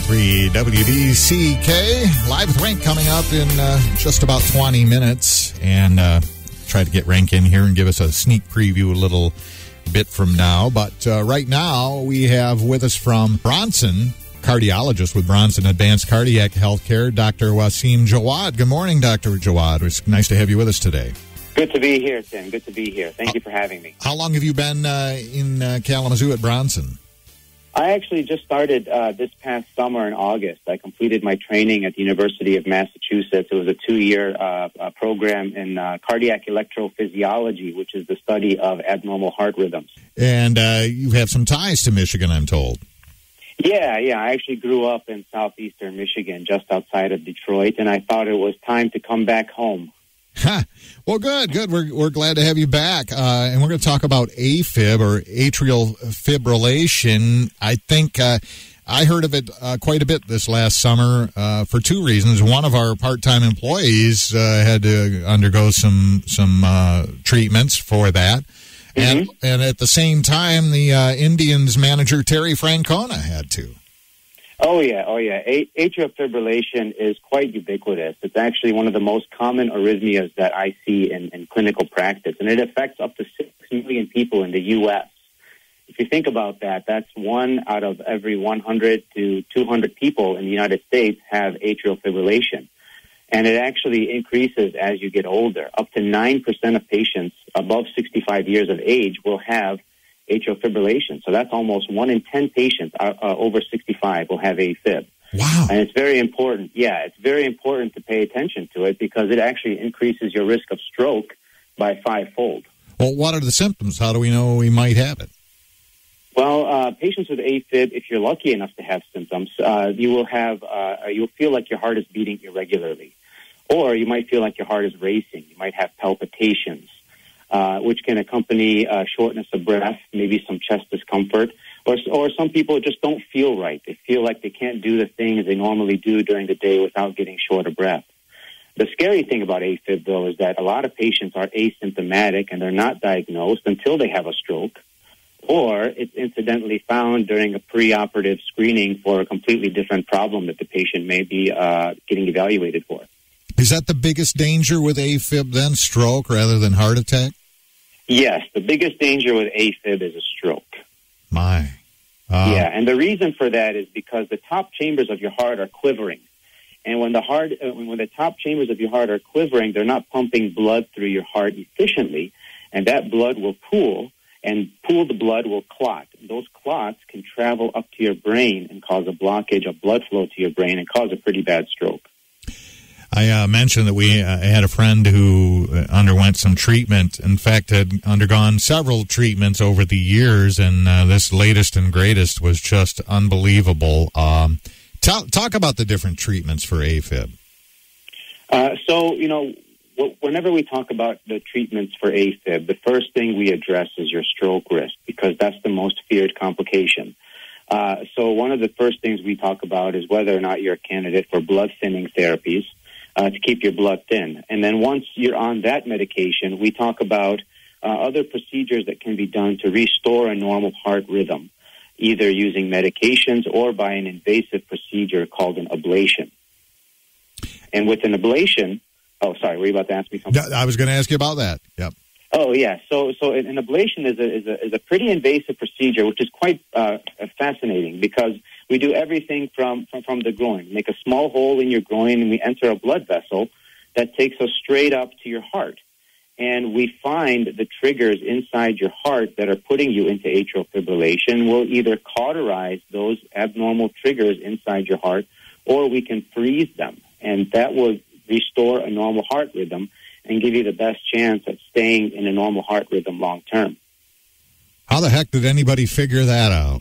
101.3 WDCK. Live with Rank coming up in just about 20 minutes. And try to get Rank in here and give us a sneak preview a little bit from now. But right now, we have with us from Bronson, cardiologist with Bronson Advanced Cardiac Healthcare, Dr. Wassim Jawad. Good morning, Dr. Jawad. It's nice to have you with us today. Good to be here, Tim. Good to be here. Thank you for having me. How long have you been in Kalamazoo at Bronson? I actually just started this past summer in August. I completed my training at the University of Massachusetts. It was a 2-year program in cardiac electrophysiology, which is the study of abnormal heart rhythms. And you have some ties to Michigan, I'm told. Yeah. I actually grew up in southeastern Michigan, just outside of Detroit, and I thought it was time to come back home. Well, good. We're glad to have you back. And we're going to talk about AFib, or atrial fibrillation. I think I heard of it quite a bit this last summer for two reasons. One of our part-time employees had to undergo some treatments for that. Mm-hmm. And at the same time, the Indians manager, Terry Francona, had to. Oh, yeah. Atrial fibrillation is quite ubiquitous. It's actually one of the most common arrhythmias that I see in clinical practice, and it affects up to 6 million people in the U.S. If you think about that, that's 1 out of every 100 to 200 people in the United States have atrial fibrillation. And it actually increases as you get older. Up to 9% of patients above 65 years of age will have atrial fibrillation. So that's almost 1 in 10 patients over 65 will have AFib. Wow. And it's very important. Yeah, it's very important to pay attention to it because it actually increases your risk of stroke by 5-fold. Well, what are the symptoms? How do we know we might have it? Well, patients with AFib, if you're lucky enough to have symptoms, you'll feel like your heart is beating irregularly. Or you might feel like your heart is racing. You might have palpitations. Which can accompany shortness of breath, maybe some chest discomfort, or some people just don't feel right. They feel like they can't do the things they normally do during the day without getting short of breath. The scary thing about AFib, though, is that a lot of patients are asymptomatic and they're not diagnosed until they have a stroke, or it's incidentally found during a preoperative screening for a completely different problem that the patient may be getting evaluated for. Is that the biggest danger with AFib then, stroke rather than heart attack? Yes, the biggest danger with AFib is a stroke. My. Yeah, and the reason for that is because the top chambers of your heart are quivering. And when the top chambers of your heart are quivering, they're not pumping blood through your heart efficiently, and that blood will pool, and pooled blood will clot. Those clots can travel up to your brain and cause a blockage of blood flow to your brain and cause a pretty bad stroke. I mentioned that we had a friend who underwent some treatment, in fact, had undergone several treatments over the years, and this latest and greatest was just unbelievable. Talk about the different treatments for AFib. Whenever we talk about the treatments for AFib, the first thing we address is your stroke risk, because that's the most feared complication. So one of the first things we talk about is whether or not you're a candidate for blood thinning therapies, to keep your blood thin. And then once you're on that medication, we talk about other procedures that can be done to restore a normal heart rhythm, either using medications or by an invasive procedure called an ablation. And with an ablation, were you about to ask me something? I was going to ask you about that. Yep. Oh, yeah. So an ablation is a pretty invasive procedure, which is quite fascinating because we do everything from the groin. We make a small hole in your groin, and we enter a blood vessel that takes us straight up to your heart. And we find the triggers inside your heart that are putting you into atrial fibrillation. We'll either cauterize those abnormal triggers inside your heart, or we can freeze them. And that will restore a normal heart rhythm and give you the best chance at staying in a normal heart rhythm long term. How the heck did anybody figure that out?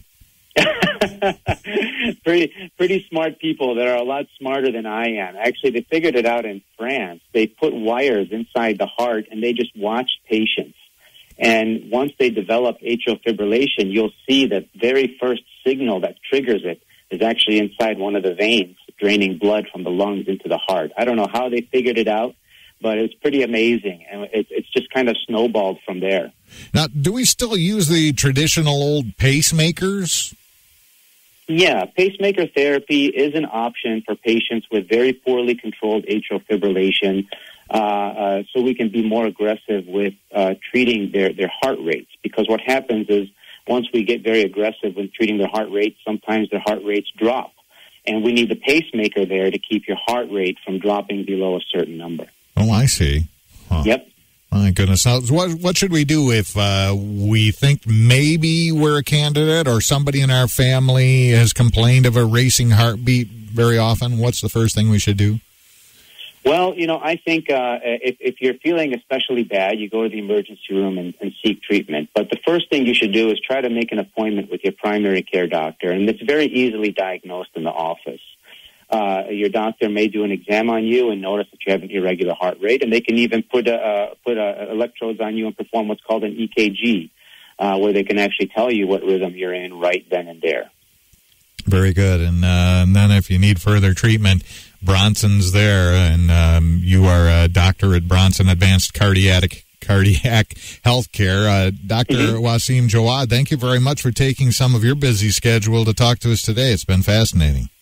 Pretty smart people that are a lot smarter than I am. Actually, they figured it out in France. They put wires inside the heart, and they just watched patients. And once they develop atrial fibrillation, you'll see that very first signal that triggers it is actually inside one of the veins, draining blood from the lungs into the heart. I don't know how they figured it out, but it's pretty amazing, and it's just kind of snowballed from there. Now, do we still use the traditional old pacemakers? Yeah, pacemaker therapy is an option for patients with very poorly controlled atrial fibrillation, so we can be more aggressive with treating their heart rates. Because what happens is once we get very aggressive when treating their heart rates, sometimes their heart rates drop. And we need the pacemaker there to keep your heart rate from dropping below a certain number. Oh, I see. Huh. Yep. My goodness. Now, what should we do if we think maybe we're a candidate or somebody in our family has complained of a racing heartbeat very often? What's the first thing we should do? Well, I think if you're feeling especially bad, you go to the emergency room and seek treatment. But the first thing you should do is try to make an appointment with your primary care doctor, and it's very easily diagnosed in the office. Your doctor may do an exam on you and notice that you have an irregular heart rate, and they can even put electrodes on you and perform what's called an EKG, where they can actually tell you what rhythm you're in right then and there. Very good. And then if you need further treatment, Bronson's there, and you are a doctor at Bronson Advanced Cardiac Healthcare. Dr. Wassim Jawad, thank you very much for taking some of your busy schedule to talk to us today. It's been fascinating.